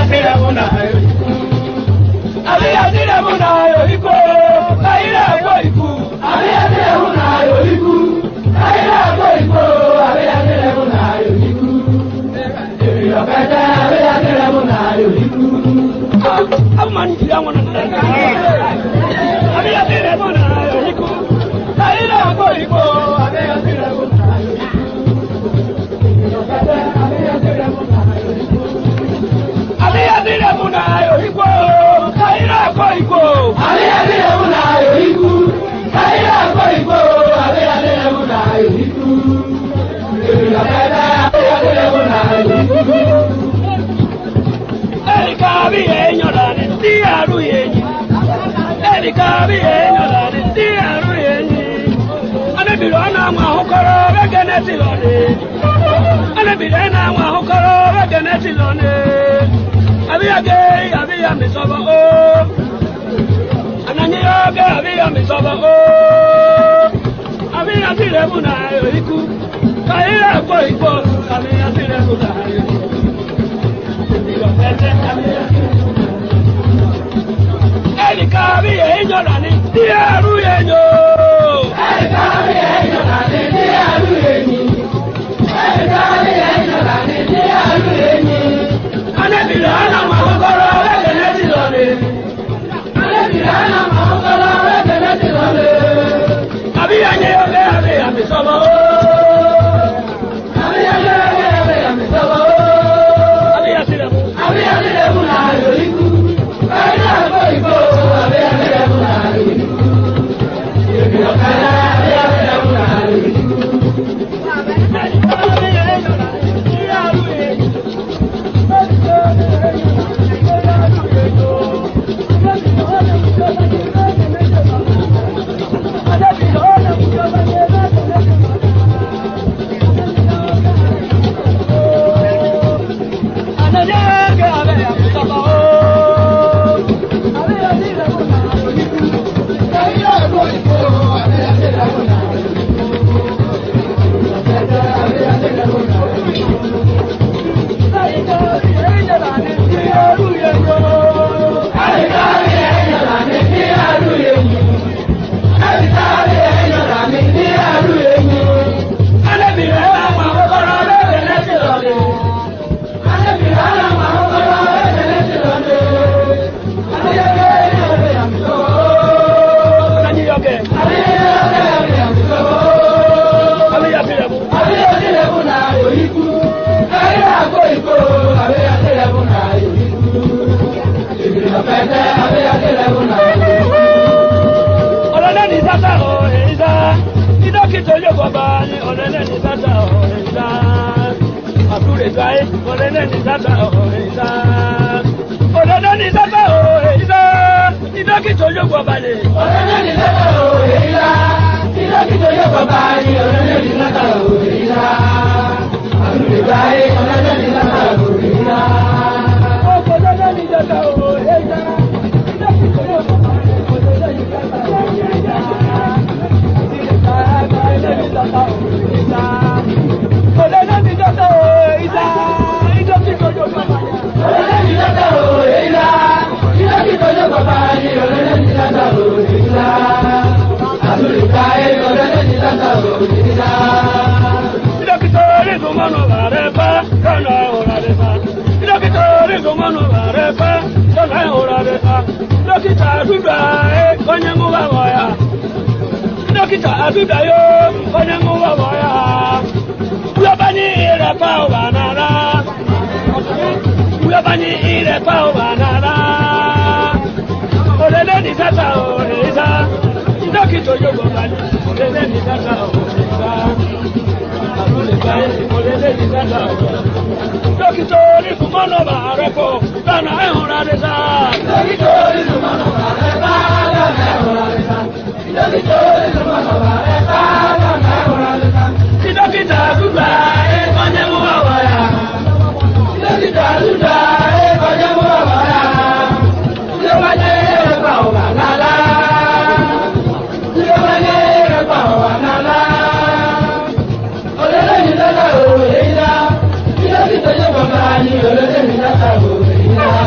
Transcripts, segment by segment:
Thank you.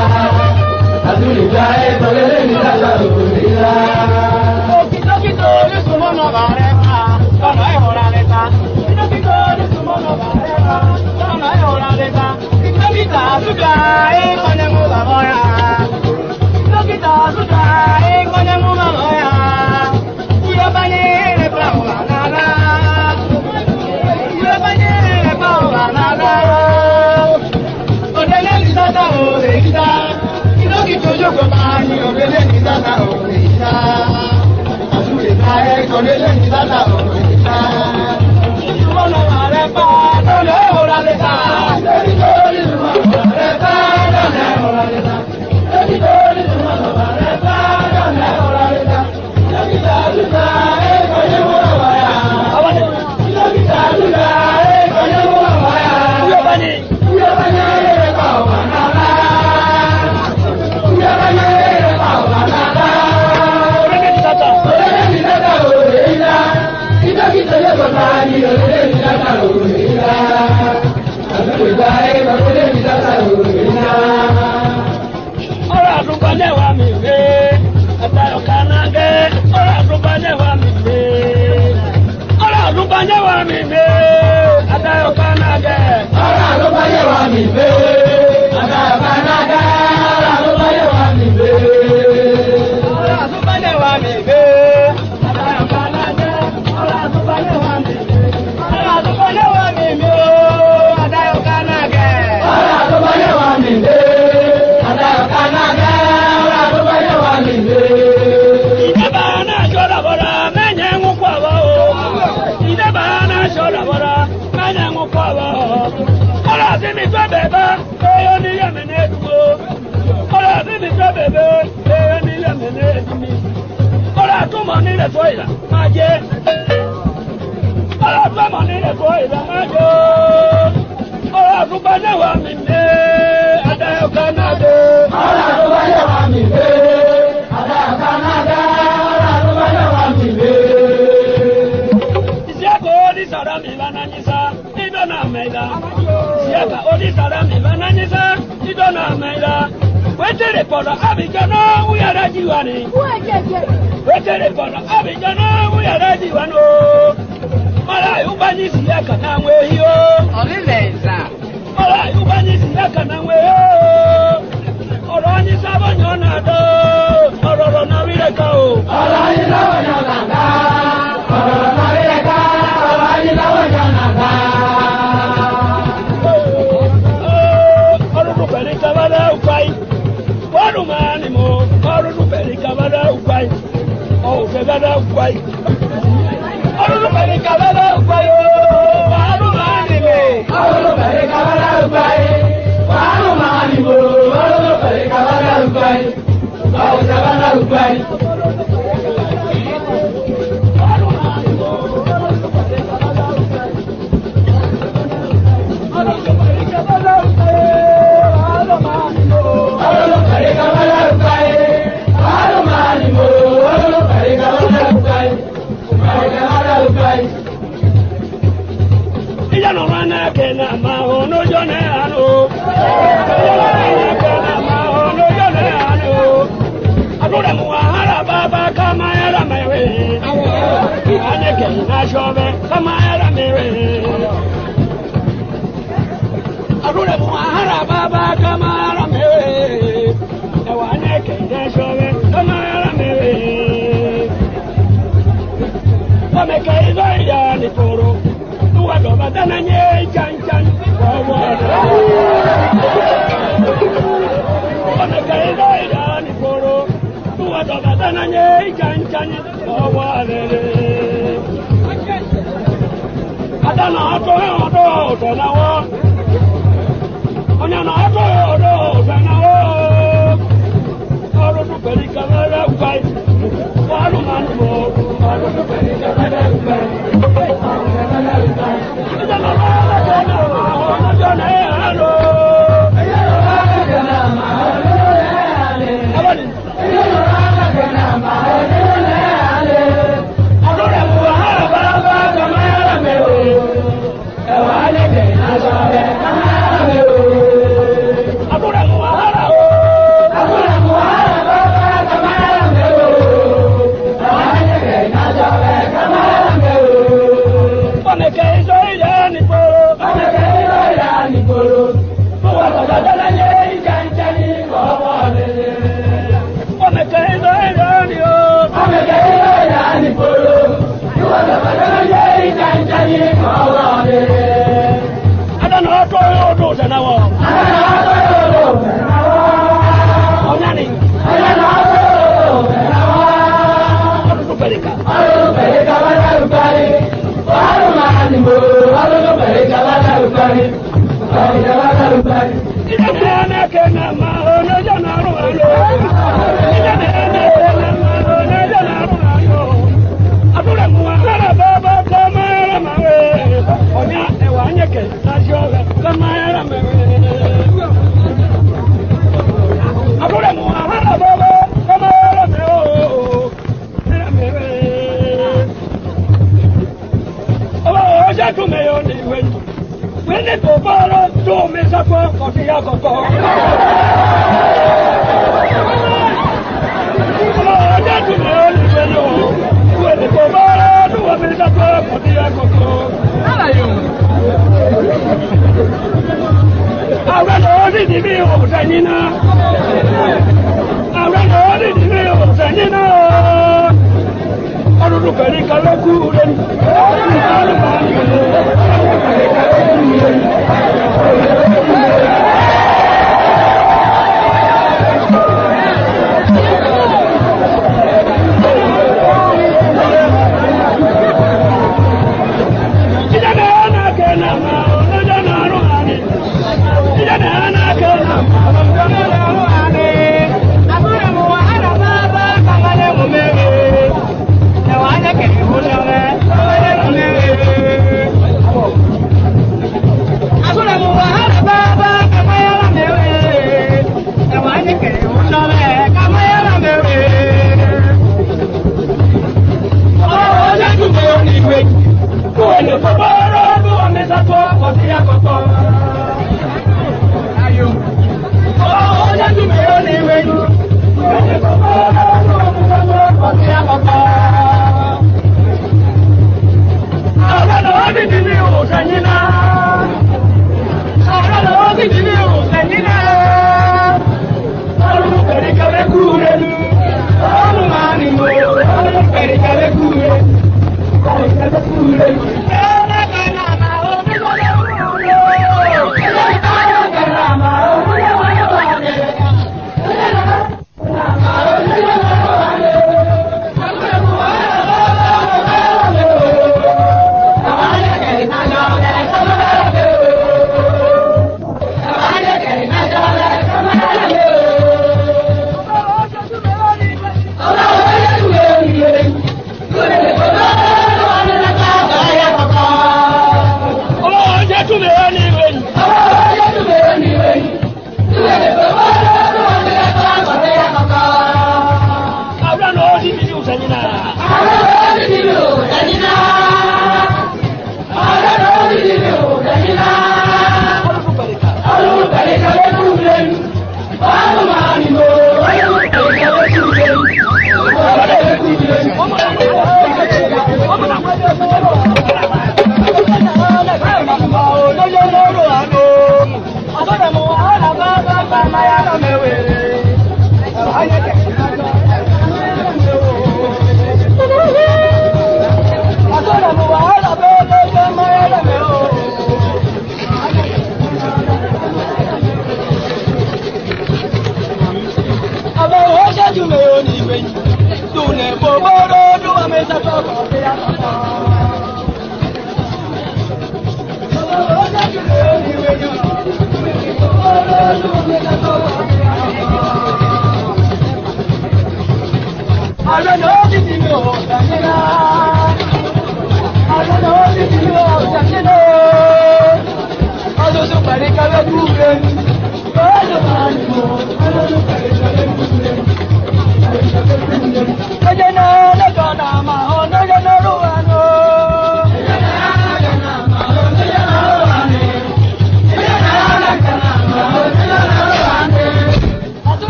tó mọ̀ nílẹ̀ tó ìlà máa jẹ́. Ọ̀rọ̀ tó mọ̀ nílẹ̀ tó ìlà máa jẹ́. Ọ̀rọ̀ tó bá yẹ wà mí lé Adáyọ̀ Kánádé. Ọ̀rọ̀ tó bá yẹ wà mí lé Adáyọ̀ Kánádé. Ọ̀rọ̀ tó bá yẹ wà mí lé. Isiaka odi sara mi bananyisa idona meida. Isiaka odi sara mi bananyisa idona meida. Wetere podo abijana uyara jiwani. Wetere podo abijana uyara jiwano. Mala yubani Isiaka na mweyo. Olileza. Mala yubani Isiaka na mweyo. Orani sabanyona do. Ororo na wireka o. Orani sabanyona da. Ororo na wireka. Orani sabanyona da. Ororo perika bada ukwai. Warumani mo. Ororo perika bada ukwai. Oh, bada ukwai. Ororo perika bada ukwai. Warumani mo. Ororo perika bada ukwai. Warumani mo. Ororo perika bada ukwai. Oh, bada ukwai. Agora kòkòrò bí wọ́n mi sàtọ́ kò sí àkọ́kọ́. Ó yẹ kí mi ó ní ìwé yìí. Kòkòrò bí wọ́n mi sàtọ́ kò sí àkọ́kọ́. Ọ̀rọ̀ lọ́wọ́ bí ti ní òòsàn yín náà. Ọ̀rọ̀ lọ́wọ́ bí ti ní òòsàn yín náà. Ọlọ́run pẹ̀lú kẹfẹ́ kúrú rẹ̀ ni. Ọlọ́run máa ní mo. Ọlọ́run pẹ̀lú kẹfẹ́ kúrú rẹ̀ ni. Ọlọ́run kẹfẹ́ kúrú rẹ̀ ni.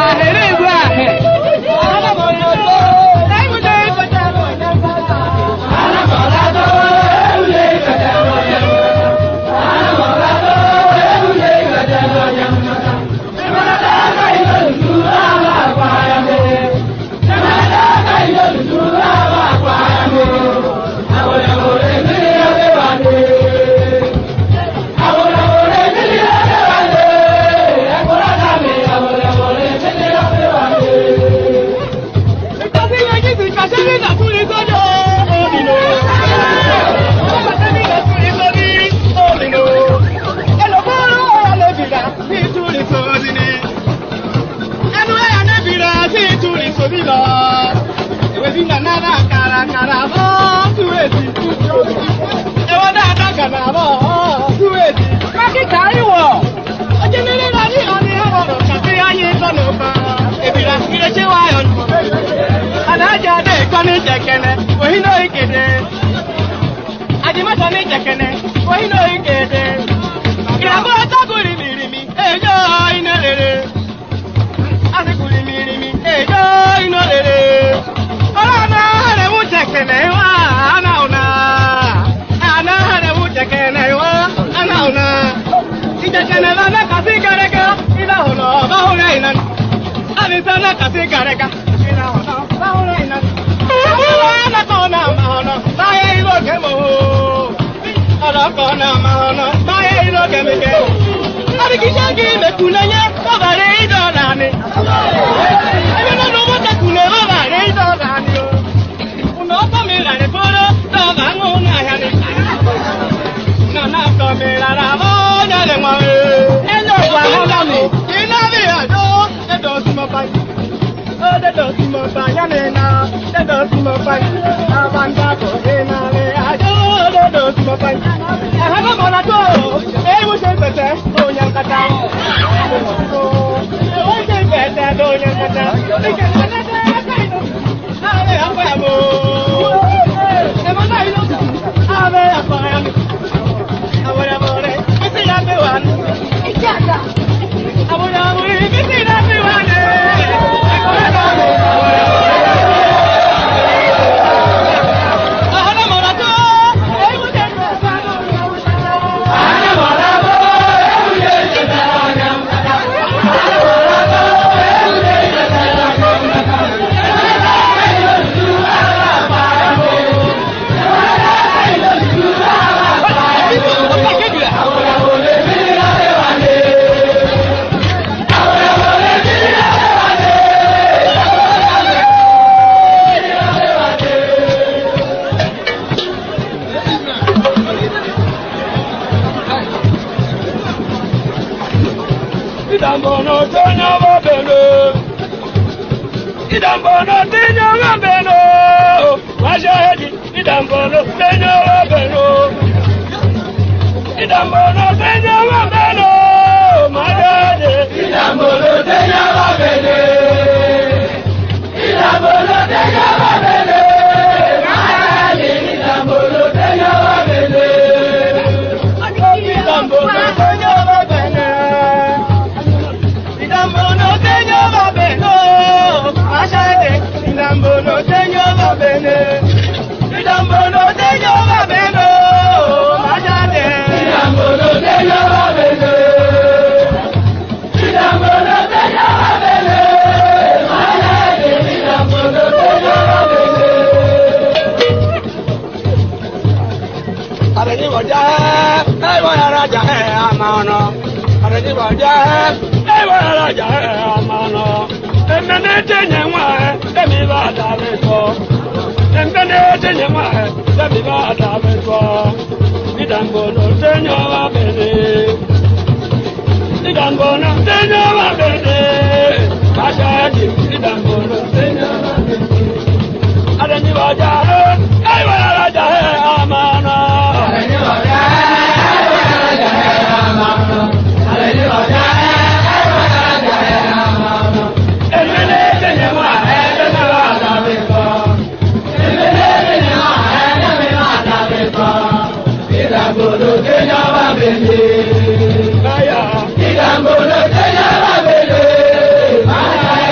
Idambolo Kenya Babele,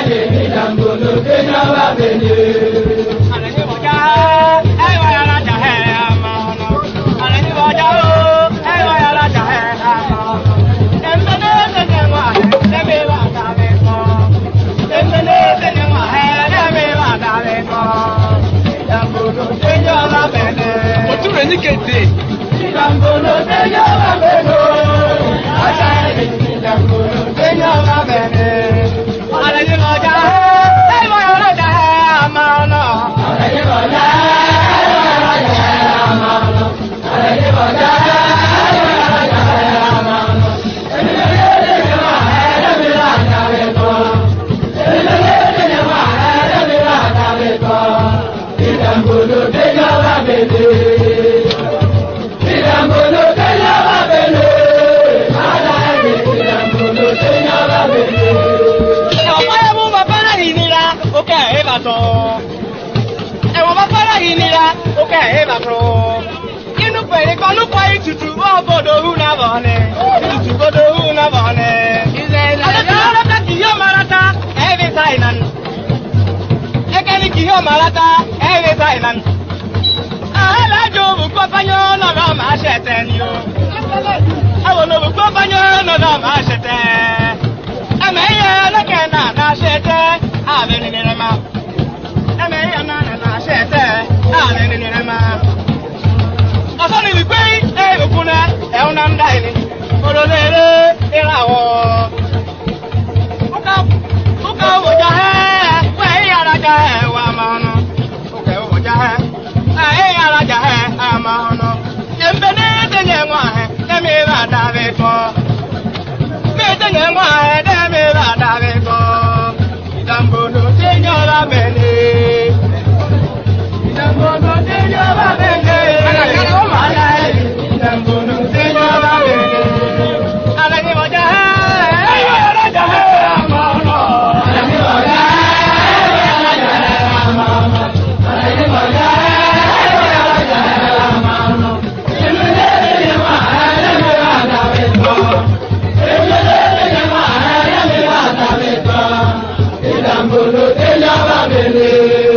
kéde. Ìdàmbòlò tẹ́yọ̀ bá bẹ̀rẹ̀. Ọjà ẹ̀rẹ̀ ìdàmbòlò tẹ́yọ̀ bá bẹ̀rẹ̀. Àlejò ọjà ẹ̀wọ̀n ọlọ́jà àmà ọ̀nà. Àlejò ọjà ẹ̀wọ̀n ọlọ́jà àmà ọ̀nà. Àlejò ọjà ẹ̀wọ̀n ọlọ́jà àmà ọ̀nà. Ìdàmbòlò tẹ́yọ̀ bá bẹ̀rẹ̀. Ìdàmbòlò tẹ́yọ̀ bá bẹ̀rẹ̀. Aláìní ìdàmbòlò tẹ́yọ̀ bá bẹ̀rẹ̀. Ọ̀pọ̀ ẹ̀mú bàbá náà yìí nira, ó kẹ́ ẹ̀ bá tọ̀. Ẹ̀wọ̀n bàbá náà yìí nira, ó kẹ́ ẹ̀ bá tọ̀. Inú pèrè kan ló pa ìtùtù, ó gbọdọ̀ hù náà bọ̀ ni. Ìtùtù gbọdọ̀ hù náà bọ̀ ni. Àlejò ọlọ́pàá kì yóò máa rata, ẹ̀ẹ́dì sáìnàn. Ẹ̀kẹ́ni kì yóò máa rata, ẹ̀ẹ́dì sáìnàn. Alájò òbúkọ́ fáyọ́ lọ́rọ̀ máa ṣẹ̀tẹ̀ ni o. Àwọn òbúkọ́ fáyọ́ lọ́rọ̀ máa ṣẹ̀tẹ̀. Ẹ̀mẹ̀yẹ lọ́kẹ̀ náà náà ṣẹ̀tẹ̀, ààrẹ nìyẹn ma. Ẹ̀mẹ̀yẹ náà náà ṣẹ̀tẹ̀, ààrẹ nìyẹn ma. Ọ̀sán ni wípé ẹ̀rùkún náà ẹ̀hún náà ń dá ìní. Olólèrè ìràwọ̀. Ó ká òwòjà ẹ̀ wẹ̀ ìyàrájà ẹ̀ wà máa nù. Ó kẹ́ òwòjà ẹ̀. Araja he amahono embene tenye mwa he demi ra dave ko me tenye mwa he demi ra dave ko idambono tenyo ra bele idambono tenyo ra bele ala o mala idambono tenyo ra bele ala ni moja he araja he amahono ala ni moja araja he amahono ala ni moja Ìdàmbòlò tẹ́yọ̀ bá bẹ̀rẹ̀.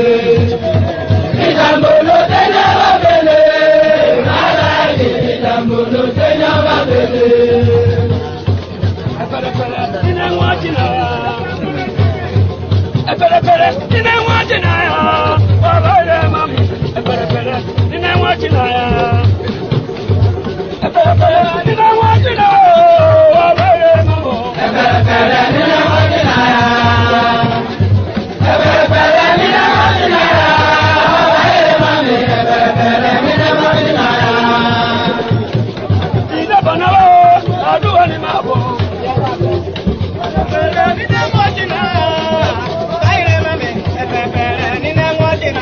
Ìdàmbòlò tẹ́yọ̀ bá bẹ̀rẹ̀. Aláìní ìdàmbòlò tẹ́yọ̀ bá bẹ̀rẹ̀. Ẹ̀pẹ̀rẹ̀pẹ̀rẹ̀ nínú ẹ̀wọ̀n jìnnà. Ẹ̀pẹ̀rẹ̀pẹ̀rẹ̀ nínú ẹ̀wọ̀n jìnnà. Bàbá rẹ̀ máa mi. Ẹ̀pẹ̀rẹ̀pẹ̀rẹ̀ nínú ẹ̀wọ̀n jìnnà. Ẹ̀pẹ̀rẹ̀pẹ̀rẹ̀ nínú ẹ̀wọ̀n jìnnà. Bàbá rẹ̀ máa bọ̀. Ẹ̀pẹ̀rẹ̀pẹ̀rẹ̀ nínú ẹ̀wọ̀n jìnnà. Ẹ̀pẹ̀rẹ̀pẹ̀rẹ̀ nínú ẹ̀wọ̀n jìnnà. Bàbá rẹ̀ máa mi. Ẹ̀pẹ̀rẹ̀pẹ̀rẹ̀ nínú ẹ̀wọ̀n jìnnà. Ìjọba náà àdúrà ni máa bọ̀. Ẹ̀pẹ̀rẹ̀ nínú ẹ̀wọ̀n jìnnà. Báyìí rẹ̀ mẹ́mẹ́. Ẹ̀pẹ̀rẹ̀ nínú ẹ̀wọ̀n jìnnà.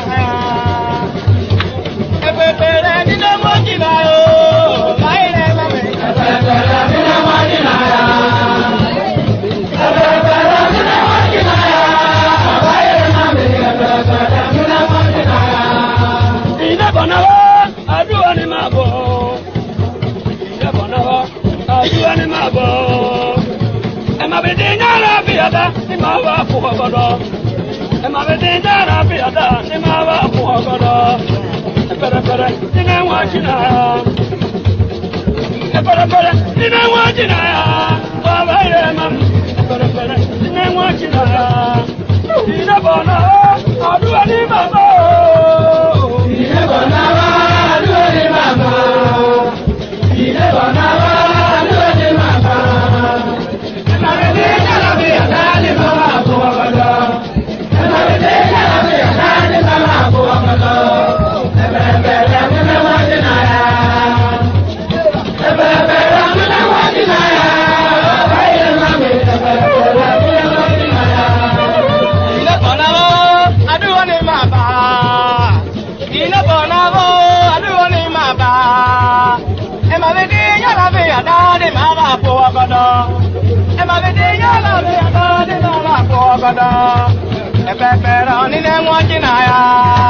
Ẹ̀pẹ̀rẹ̀ nínú ẹ̀wọ̀n jìnnà o. Báyìí rẹ̀ mẹ́mẹ́. Ẹ̀pẹ̀rẹ̀pẹ̀rẹ̀ nínú ẹ̀wọ̀n jìnnà. Ẹ̀pẹ̀rẹ̀pẹ̀rẹ̀ nínú ẹ̀wọ̀n jìnnà. Bàbá rẹ̀ máa mi. Ẹ̀pẹ̀rẹ̀pẹ̀rẹ̀ nínú ẹ̀wọ̀n jìnnà. Ìjọba náà àdúrà ni máa bọ̀. Ìjọba náà àdúrà ni máa bọ̀. Ẹ máa bẹ dín yàrá bí ọ̀dà ní máa wà fún ọgọ́dọ̀. Ẹ máa bẹ dín yàrá bí ọ̀dà ní máa wà fún ọgọ́dọ̀. Ẹ̀pẹ̀rẹ̀pẹ̀rẹ̀ nínú ẹ̀wọ̀n jìnnà. Ẹ̀pẹ̀rẹ̀pẹ̀rẹ̀ nínú ẹ̀wọ̀n jìnnà. Bàbá rẹ̀ máa mi. Ẹ̀pẹ̀rẹ̀pẹ̀rẹ̀ nínú ẹ̀wọ̀n jìnnà. Ìjọba náà àdúrà ni máa bọ̀. Ìdẹ́bọ̀ náà wá àdúrà ní màmá. Ìdẹ́bọ̀ náà wá àdúrà ní màmá. Ẹ̀mọ̀rẹ́dẹ́ yàrá bí ọ̀dá ní màmá kó ọ̀gọ̀dọ̀. Ẹ̀mọ̀rẹ́dẹ́ yàrá bí ọ̀dá ní màmá kó ọ̀gọ̀dọ̀. Ẹ̀bẹ̀rẹ̀bẹ̀rẹ̀ nínú ẹ̀wọ̀n jìnnà yá. Ẹ̀bẹ̀rẹ̀bẹ̀rẹ̀ nínú ẹ̀wọ̀n jìnnà yá. Bàbá yẹn máa mi. Ẹ̀bẹ̀rẹ̀bẹ̀rẹ̀ nínú ẹ̀wọ̀n jìnnà yá. Ìlẹ́kọ̀ọ́ náà àdúrà ni máa bá. Ìlẹ́kọ̀ọ́ náà àdúrà ni máa bá. Ẹ máa fi dín yàrá fi àdá ní máa bá fò ọgọ́dọ̀. Ẹ máa fi dín yàrá fi àdá ní máa bá fò ọgọ́dọ̀. Ẹ̀pẹ̀rẹ̀ nínú ẹ̀wọ̀n jìnnà yá.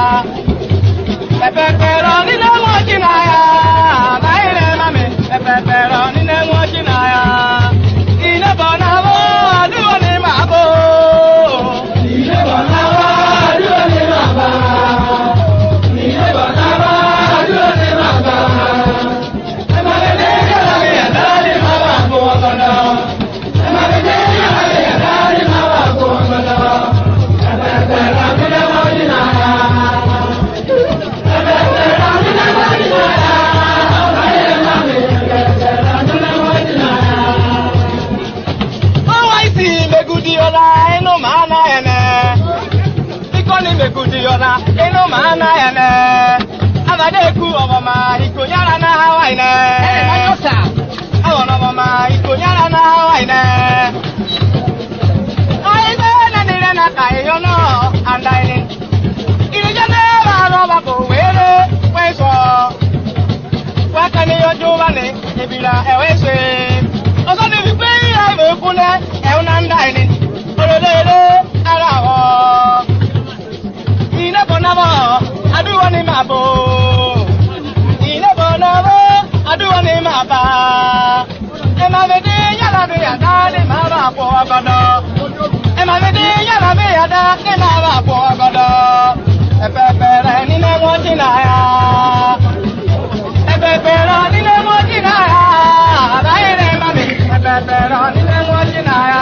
Ẹ̀pẹ̀rẹ̀ nínú ẹ̀wọ̀n jìnnà yá. Báyìí rẹ̀ máa mi. Ẹ̀pẹ̀rẹ̀ nínú ẹ̀wọ̀n jìnnà yá. Ìlẹ́kọ̀ọ́ náà àdúrà ni máa bọ̀. Ìdẹ́bọ̀ náà wá àdúrà ní màmá. Ìdẹ́bọ̀ náà wá àdúrà ní màmá. Ẹ̀mọ̀rẹ́dẹ́ yàrá bí ọ̀dá ní màmá kó ọ̀gọ̀dọ̀. Ẹ̀mọ̀rẹ́dẹ́ yàrá bí ọ̀dá ní màmá kó ọ̀gọ̀dọ̀. Ẹ̀bẹ̀rẹ̀bẹ̀rẹ̀ nínú ẹ̀wọ̀n jìnnà yá. Ẹ̀bẹ̀rẹ̀bẹ̀rẹ̀ nínú ẹ̀wọ̀n jìnnà yá. mana ene abade ku obama ikonyara na hawa ine manyosa awon obama ikonyara na hawa ine aibe na nire na kai yono andaini irije na ro ba ko were weso wakani yojo wale ebira ewese oso ni bi pe e kule e una andaini olele ara ho ina bonabo aduwa ni mabo ina bonabo aduwa ni maba e ma vede yala be ada ni maba po agodo e ma vede yala be ada ni maba po agodo e pepere ni ne wojina ya e pepere ni ne wojina ya abaire mami e pepere ni ne wojina ya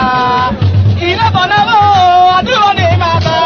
ina bonabo aduwa ni maba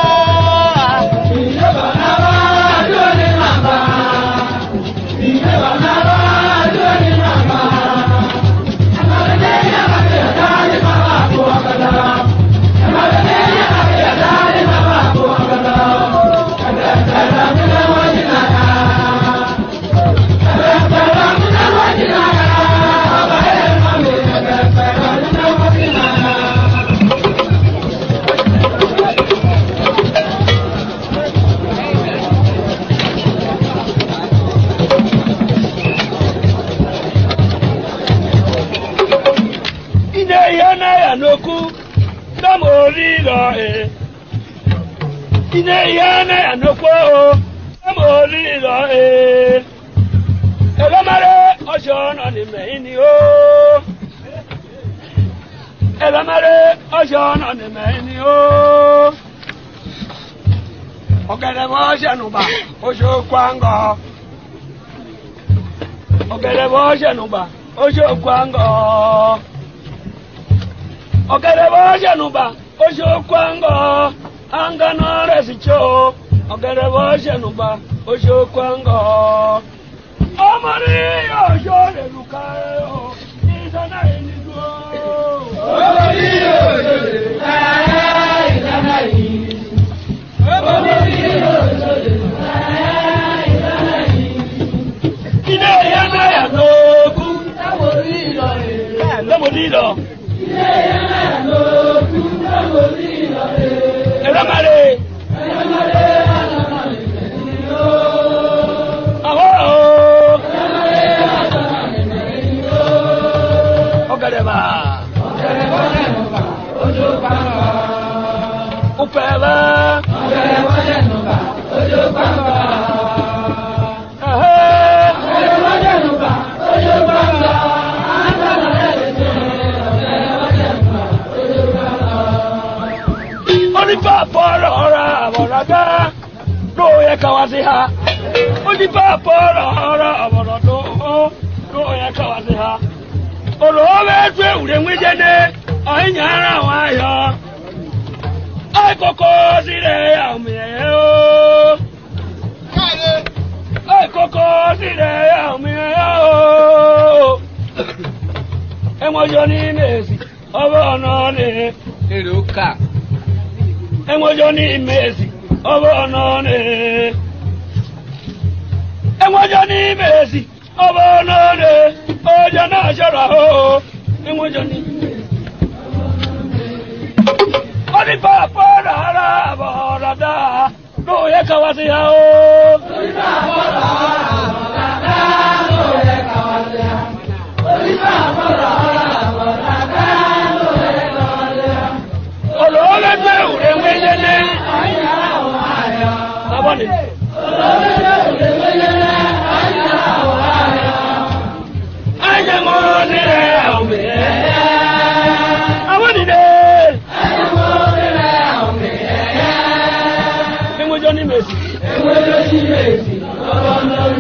Johnny Messi.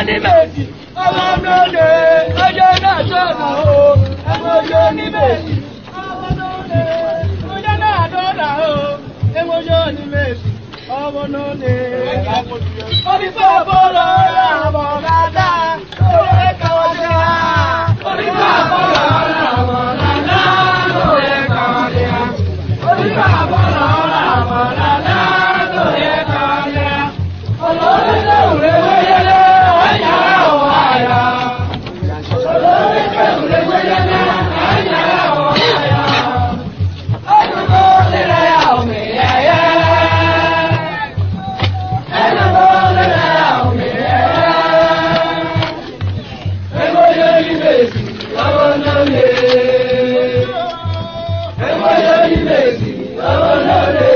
ní méjì ọmọ lóde ọjọ́ náà sọ̀nà o ẹ̀mọ́jọ́ ní méjì ọmọ lóde ọjọ́ náà sọ̀nà o ẹ̀mọ́jọ́ ní méjì ọmọ lóde. onífẹ́ bọ́lá àbọ̀ dáadáa lórí káwọn dé wá. onífẹ́ bọ́lá àbọ̀ dáadáa lórí káwọn dé wá. onífẹ́ bọ́lá àbọ̀ dáadáa lórí káwọn dé wá. olórí lóore wéyẹlé ẹ̀yà ọ̀ àyà. olórí lóore wéyẹlé ẹ̀yà ọ̀ àyà. ọdúnkò nílẹ̀ ọ̀mì ẹ̀yẹ. ẹ̀dúnkò nílẹ̀ ọ̀mì ẹ̀yẹ. ẹ̀mọ́jọ́ ní méjì ọmọ lóde. ẹ̀mọ́jọ́ ní méjì ọmọ lóde.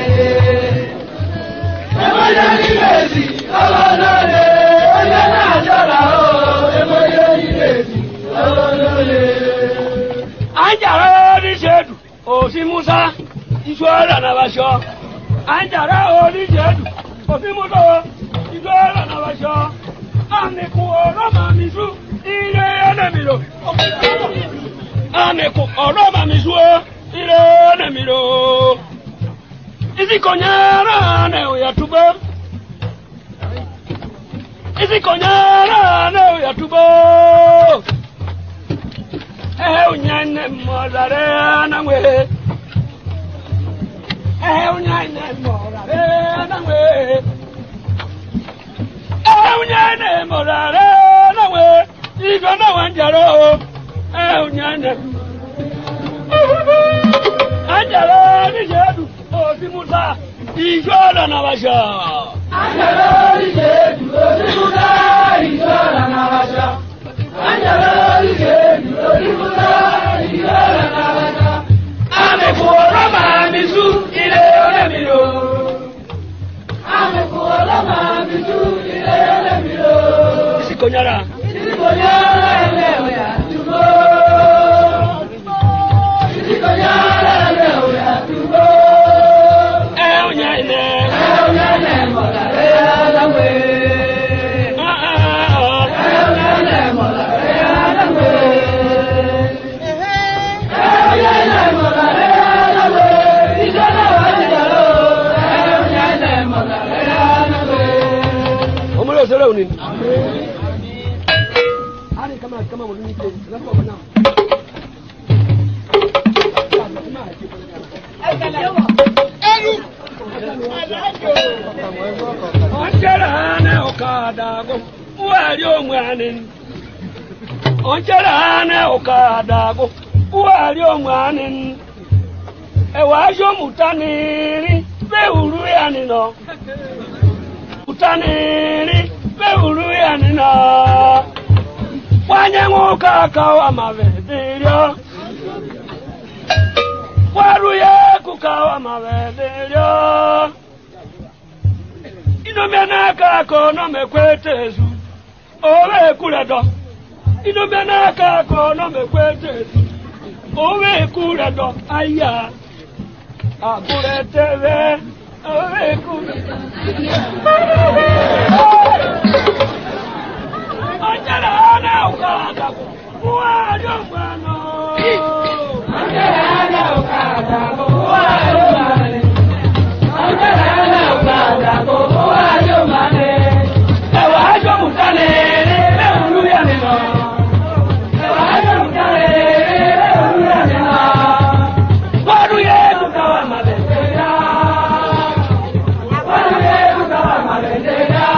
ẹ̀mọ́jọ́ ní méjì ọmọ lóde. ọjọ́ náà jọra o. ẹ̀mọ́jọ́ ní méjì ọmọ lóde. Anjara oníṣèdù òsì Musa iṣu ọ̀rọ̀ náà wá ṣọ́. Anjara oníṣèdù òsì Musa iṣu ọ̀rọ̀ náà wá ṣọ́. Àmìkù ọ̀rọ̀ màmí sú ilé ẹnẹ́mìlò. Àmìkù ọ̀rọ̀ màmí sú ilé ẹnẹ́mìlò. Isikonyara ne uyatubo. Isikonyara ne uyatubo. Unyane molare nangwe. Unyane molare nangwe. Unyane molare nangwe. Igona wanjaro. Unyane. Anjaro ni jedu. Osi Musa. Ijola na basha. Anjaro ni jedu. Osi Musa. Ijola na basha. Anjaro ni jedu. Osi Musa. Ijola na basha. Amekuora mamisu ile ole milo. Amekuora mamisu ile ole milo. Isikonyara. Isikonyara leo ya tubo. Isikonyara leo ya tubo. Unyane. Unyane molare alawe. Unyane molare alawe. Unyane molare alawe. Ijana wajalo. Unyane molare alawe. Omulo sele uni. Ani kama mulini pe. Napo bana. Onjerane okadago uwali omwanin. Onjerane okadago uwali omwanin. Ewajo mutaniri beuru yanino. Mutaniri beuru yanino. Wanyanguka kawa mavediryo. Waruye kukawa mavediryo. Inomena kako no mekwetezu. Owe kuledo. Inomena kako no mekwetezu. Owe kuledo. Aya. Akuleteve. Owe kuledo. Anjara ukadago. Uwajo mwano. Anjara ukadago. Uwajo mwano. Anjara ukadago. Uwajo mwano. Ewajo mutane. Beuru yanino. Ewajo mutane. Beuru yanino. Waruye kukawa mabeteya. Waruye kukawa mabeteya.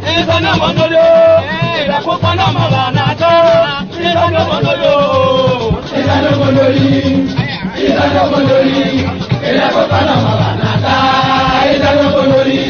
ìdáná mọ̀nọ́lẹ́ ìdàkópa náà mọ̀ lànà tó ìdáná mọ̀nọ́lẹ́ ìdáná mọ̀nọ́lẹ́ ìdáná mọ̀nọ́lẹ́ ìdàkópa náà mọ̀ lànà tó ìdáná mọ̀nọ́lẹ́.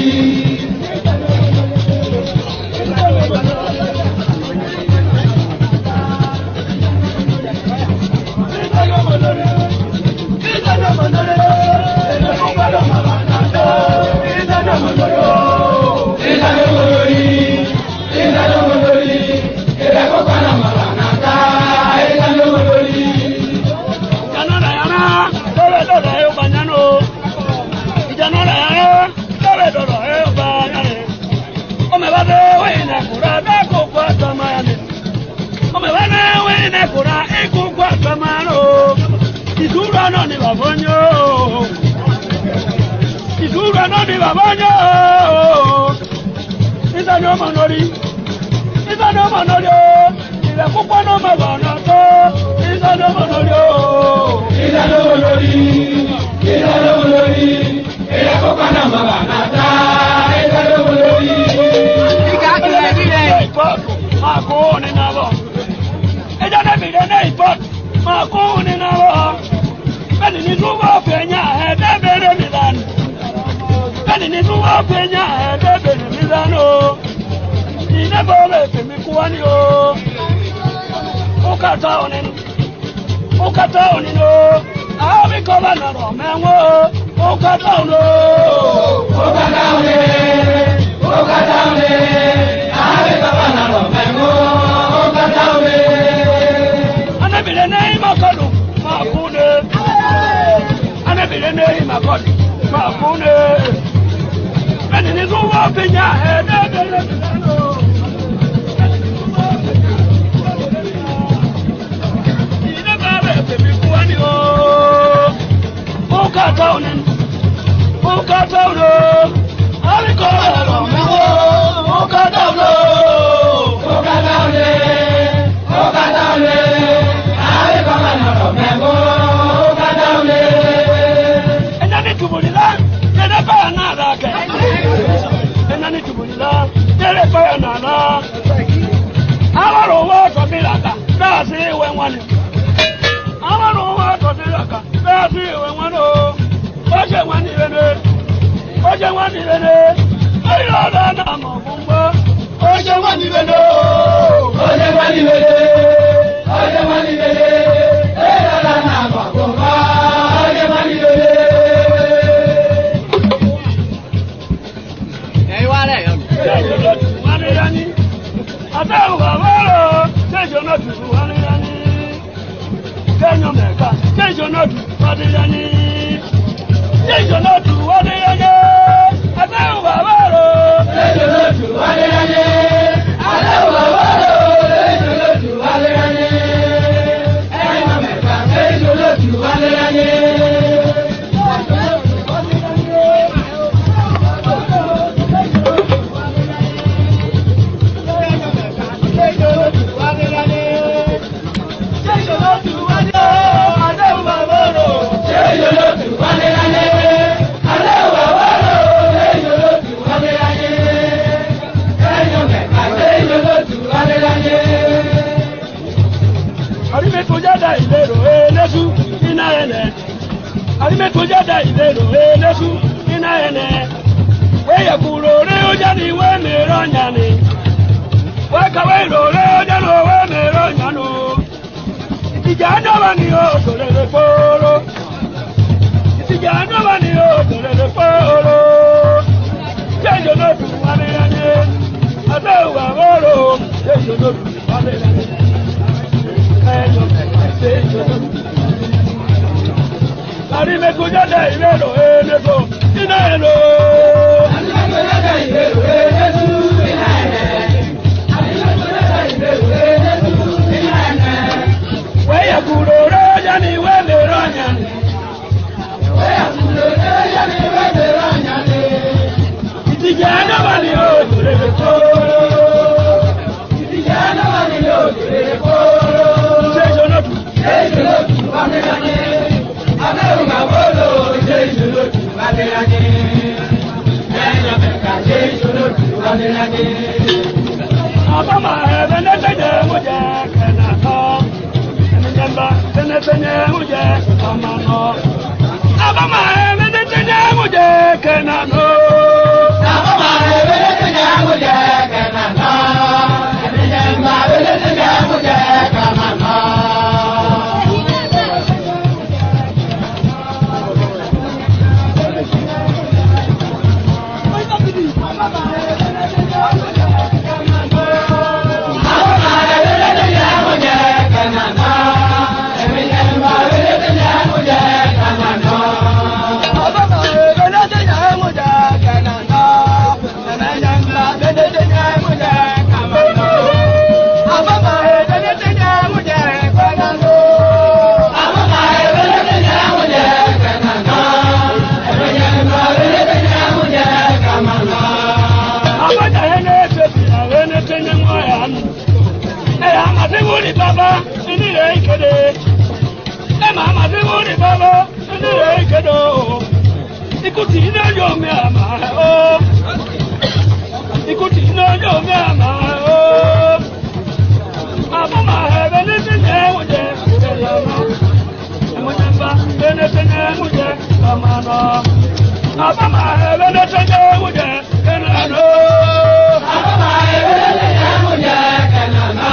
Thank you. kenano. Abama ebele tenyamuja kenano. Emenyamba ebele tenyamuja kamano. Baba, ini rekede. Mama de wori baba, ini rekedo. Ikuti ina yo me ama o. Ikuti ina yo me ama o. Abama hebe ni tinye muje, elama. Emonyamba, bene tinye muje, amano. Abama hebe ni tinye muje, kenano. Abama hebe ni tinye muje, kenano.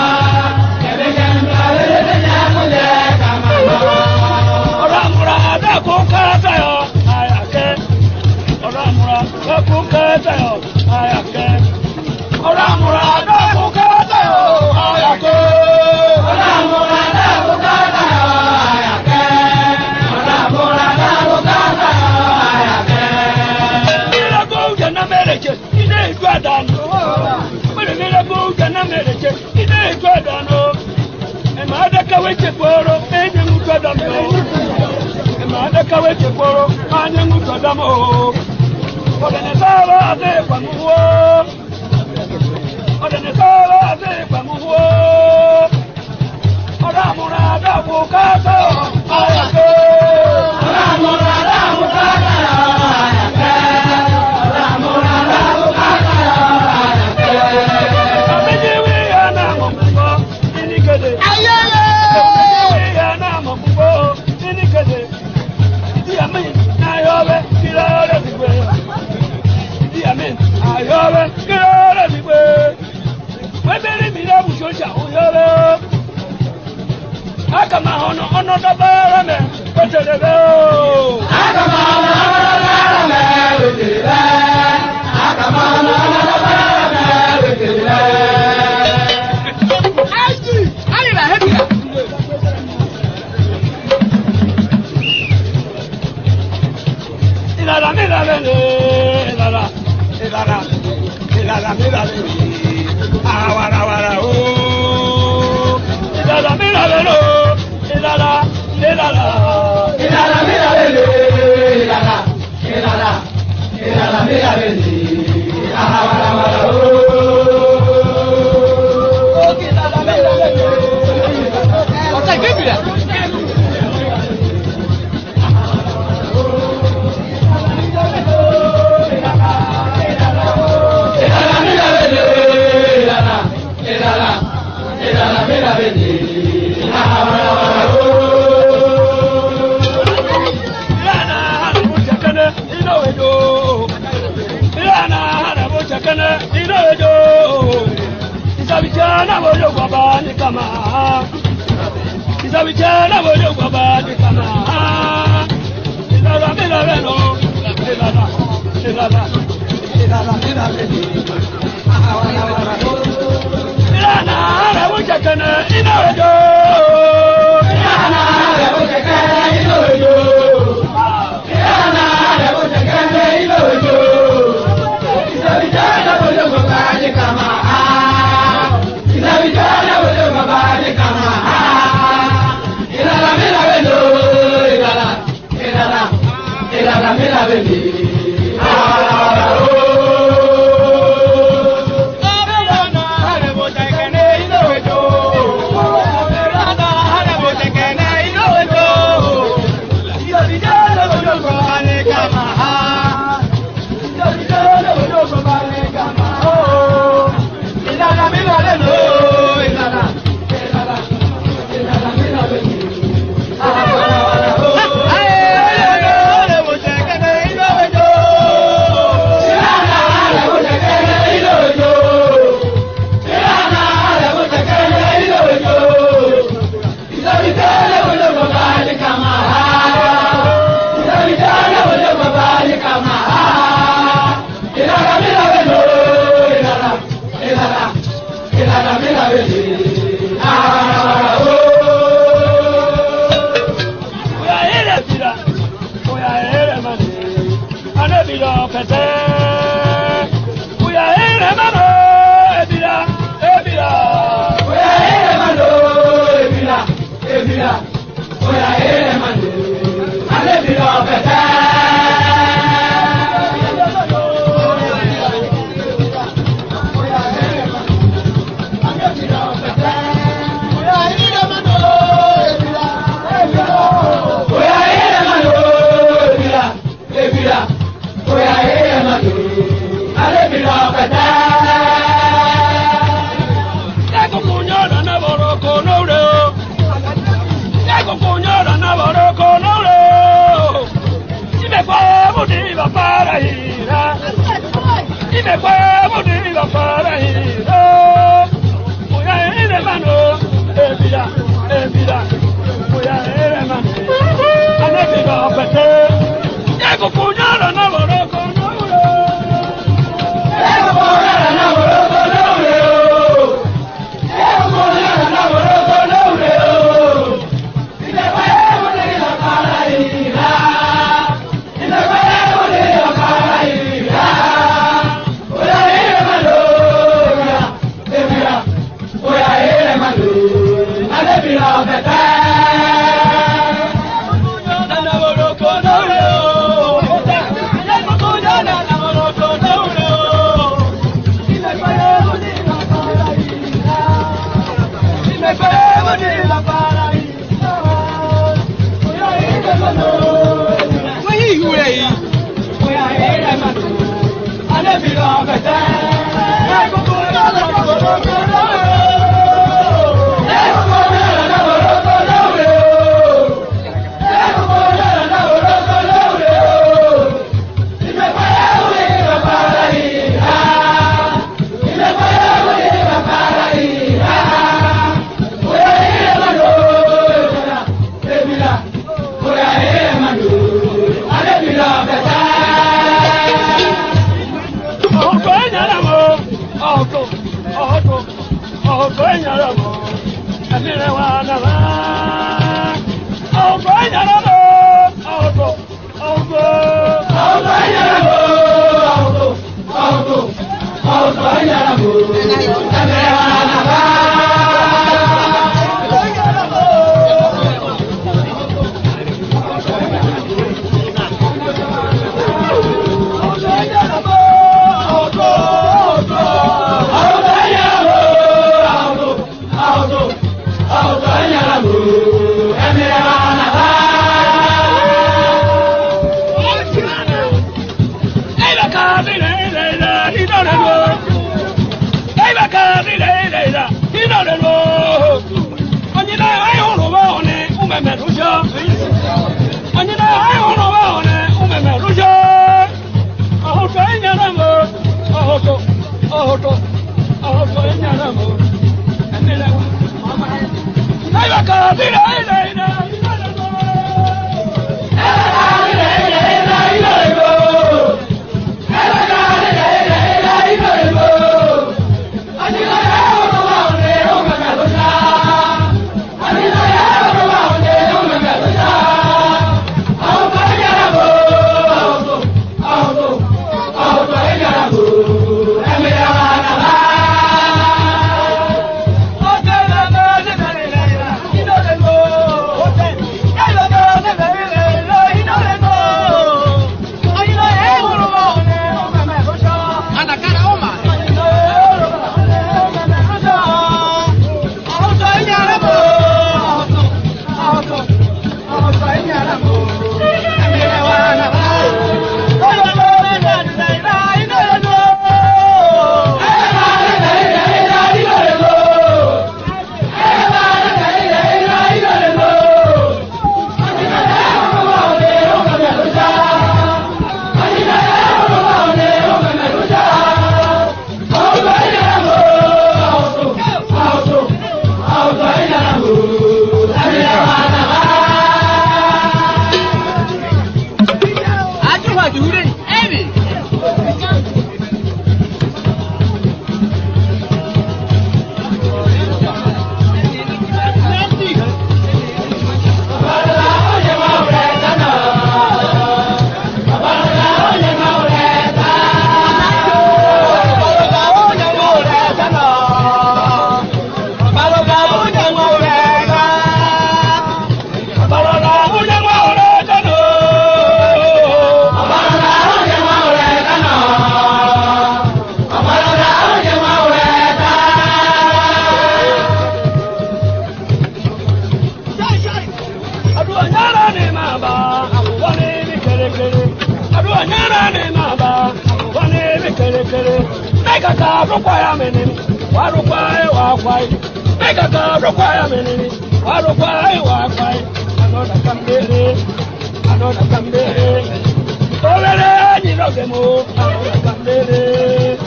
Another Cambere,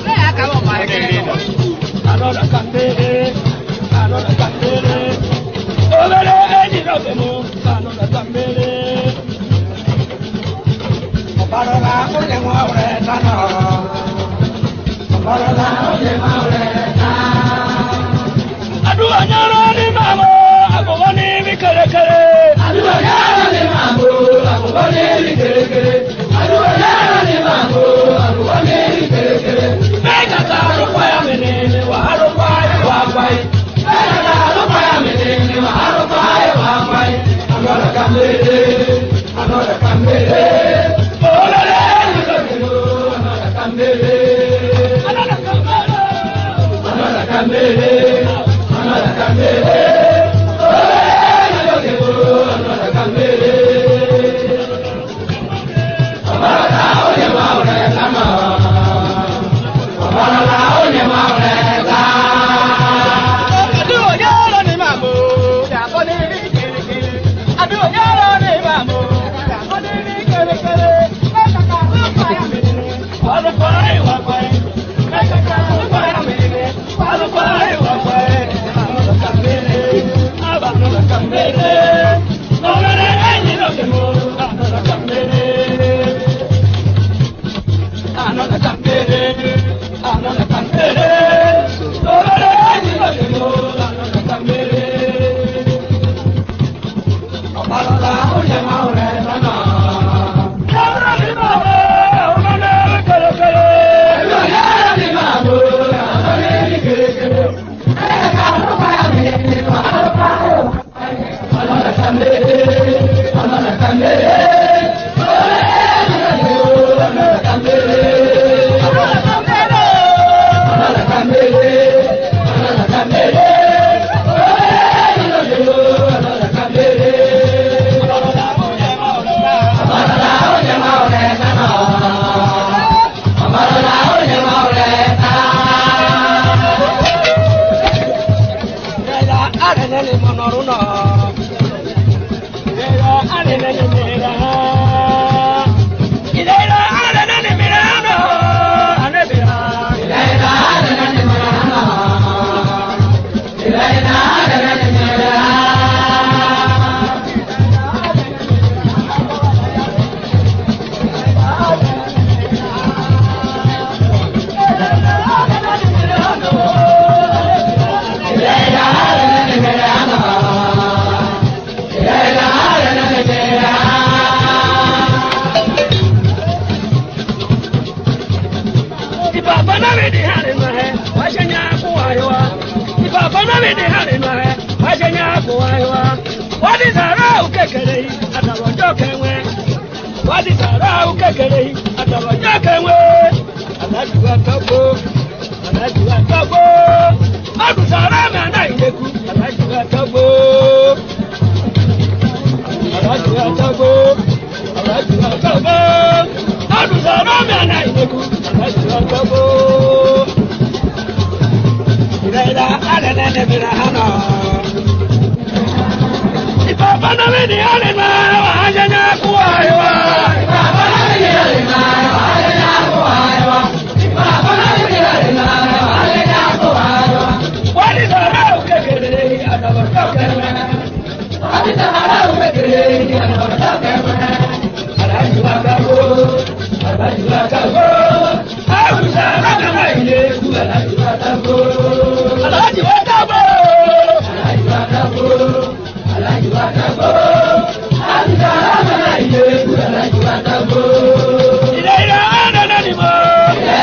Another candidate, another candidate. Over the edge of the moon, another candidate. Parola, only more than Parola, only more than Adu anyaro ni mamo, agoboni mikelekele. Adu anyaro ni mamo, agoboni mikelekele. Adu anyaro ni mamo, agoboni mikelekele. Mega taro kwa ya menene, waharo kwa ya wakwai. Mega taro kwa ya menene, waharo kwa ya wakwai. Another kamele, another kamele. Olele, another kamele, another kamele, another kamele. Another kamele, another kamele. Amara onye maure kama, amara onye maure kama. Adu yaro ni mambo, yako ni kele. Adu yaro ni mambo, yako ni kele. Ekaka lupa ya menene, walupai wapai. Ekaka lupa ya menene, walupai wapai. Yeah.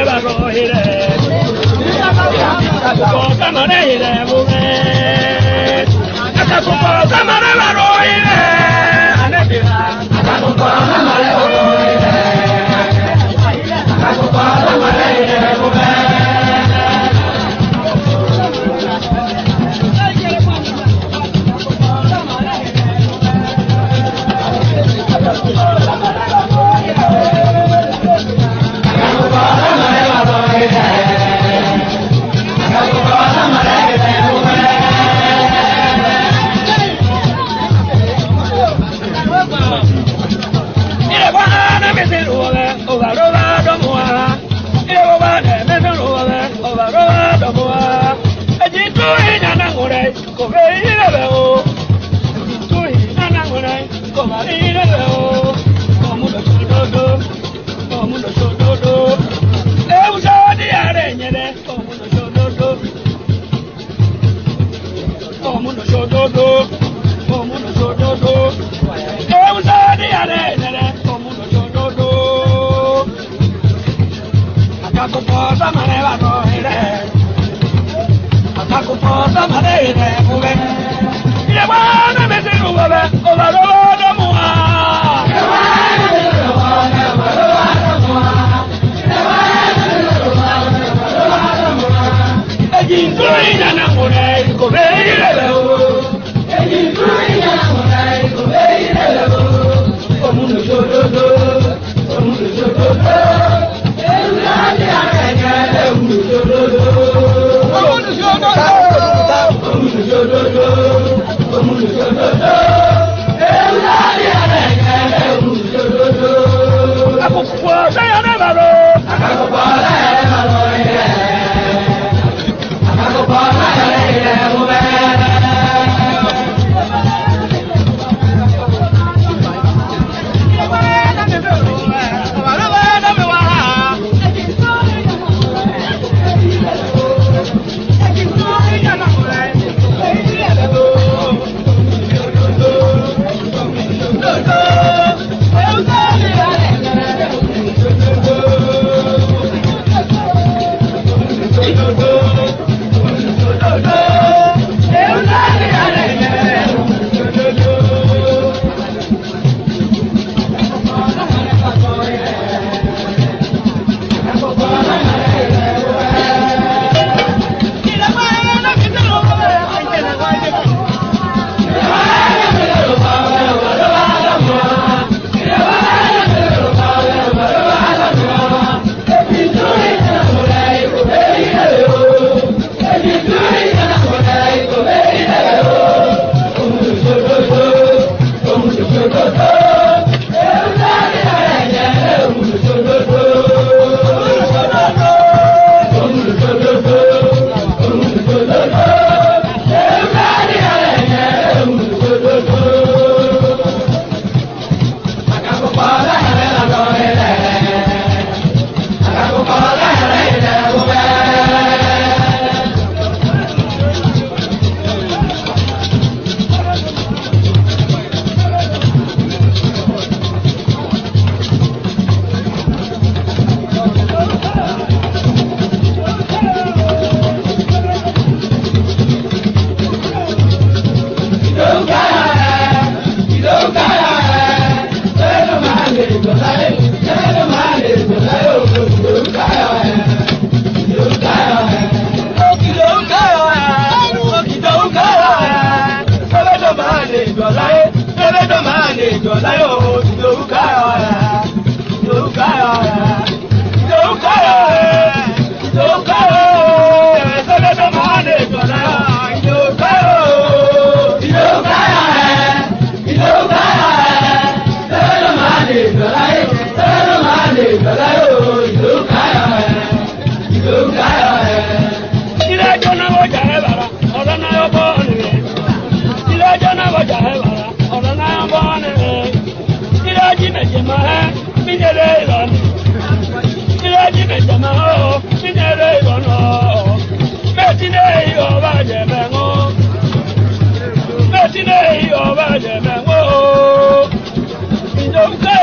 Don't